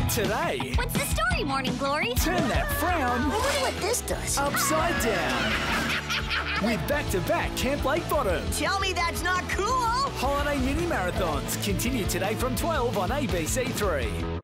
Today, What's the story, Morning Glory? turn that frown I wonder what this does. upside down. With back-to-back Camp Lakebottom. Tell me that's not cool. Holiday mini marathons continue today from 12 on ABC 3.